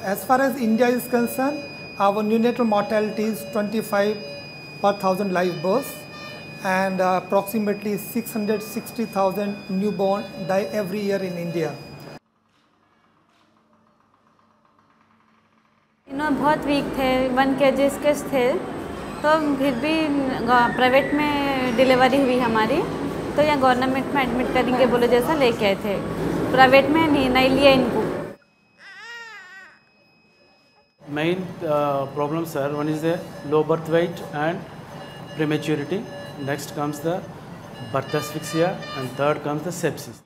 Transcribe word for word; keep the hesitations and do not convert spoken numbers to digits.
as far as India is concerned, our neonatal mortality is twenty-five per thousand live births, and uh, approximately six hundred sixty thousand newborn die every year in India. इन्हों बहुत week थे, one के जी के थे, तो फिर भी private में डिलीवरी हुई हमारी, तो यहाँ गवर्नमेंट में एडमिट करेंगे बोले जैसा लेके आए थे, प्राइवेट में नहीं नहीं लिया इनको. Main uh, problems are, one is the low birth weight and prematurity, next comes the birth asphyxia, and third comes the sepsis.